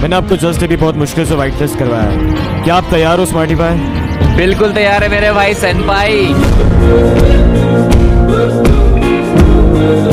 मैंने आपको जस्ट अभी बहुत मुश्किल से व्हाइट लिस्ट करवाया है। क्या आप तैयार हो स्मार्टी भाई? बिल्कुल तैयार है मेरे भाई सेनपाई।